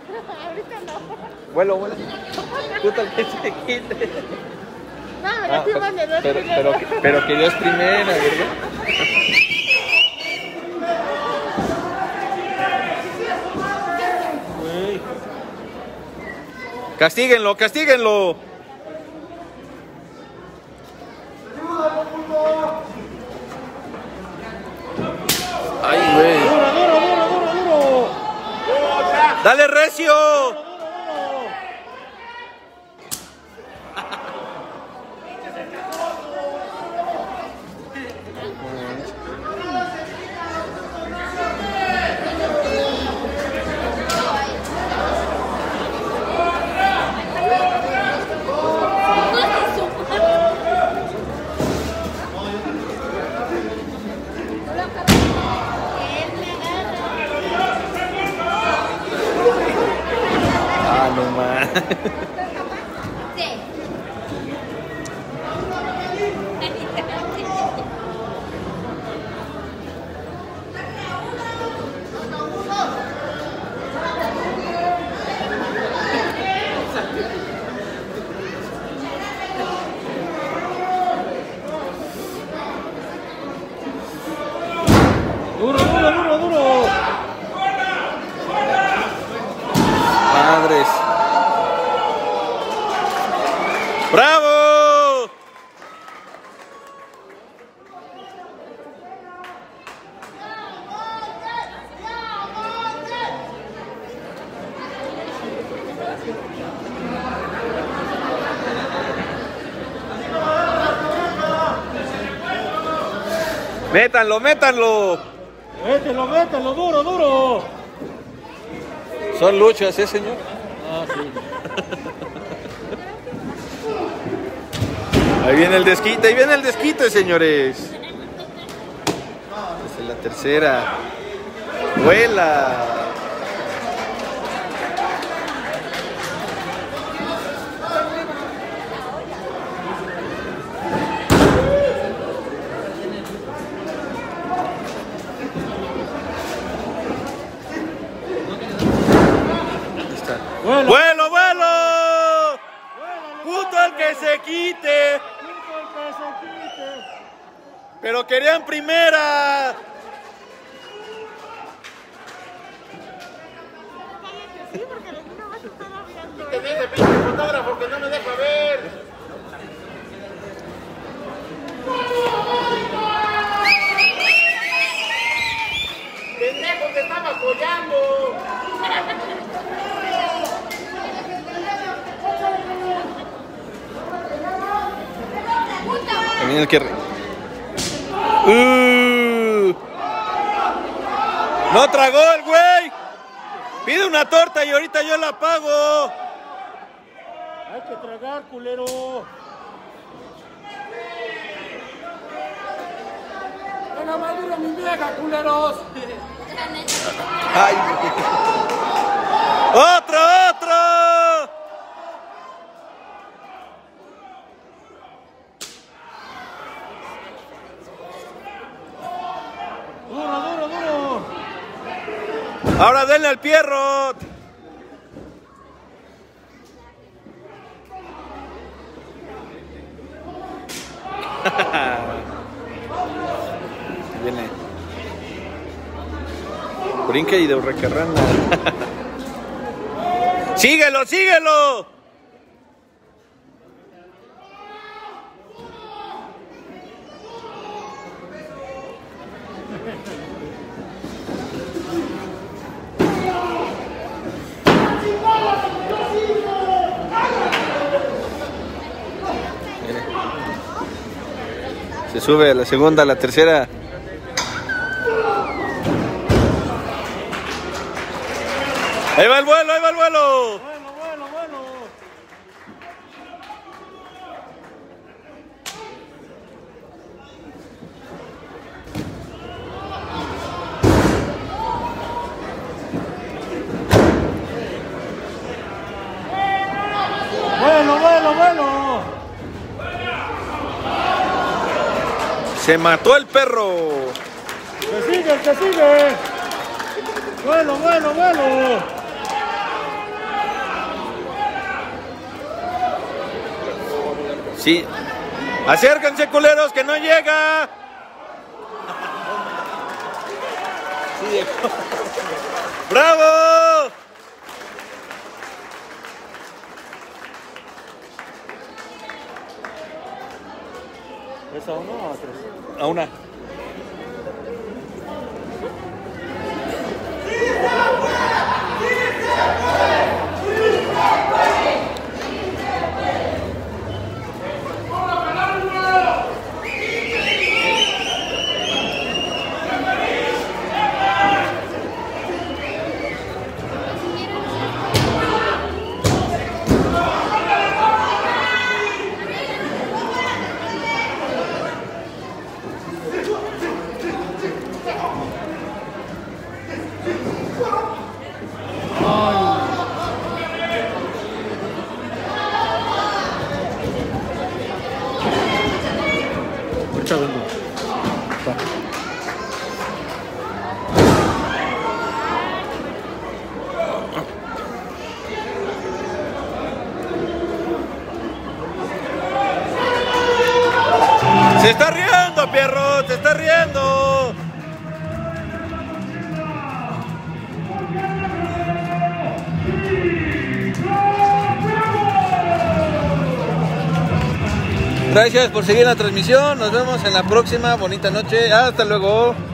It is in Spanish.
Ahorita no. Vuelo, vuelo. Tú también se quite. No, me la firman de dos pero que Dios primera, ¿verdad? Castíguenlo, castíguenlo. Ay, güey. Duro, duro, duro, duro, duro. Dale, recio. Ah, no más. Duro, duro, duro, duro. Madres. ¡Bravo! Métanlo, métanlo. Mételo, mételo, duro, duro. Son luchas, señor? Ah, sí. Ahí viene el desquite, señores. Esa es la tercera. Vuela. Bueno, ¡Vuelo, vuelo! ¡Puto el que se quite! ¡Pero querían primera! Sí, porque de aquí no vas a estar hablando. Te dice pinche fotógrafo que no me deja ver. Pendejo, te estaba apoyando. También el que... ¡No tragó el güey! Pide una torta y ahorita yo la pago. hay que tragar, culero. Venga, madura mi vieja, culeros. ¡Ay! ¡Otro, otro! Duro, duro, duro. Ahora denle al Pierrot. Viene. Brinca y de hurracarrana. ¡Síguelo, síguelo! Se sube a la segunda, a la tercera. Ahí va el vuelo, ahí va el vuelo. Bueno, bueno, bueno. Bueno, bueno, bueno. Se mató el perro. Que sigue, que sigue. Bueno, bueno, bueno. Sí. Acérquense, culeros, que no llega. Sí, ¡bravo! ¿Es a uno o a tres? A una. Se está riendo, Pierro, se está riendo. Gracias por seguir la transmisión. Nos vemos en la próxima. Bonita noche. Hasta luego.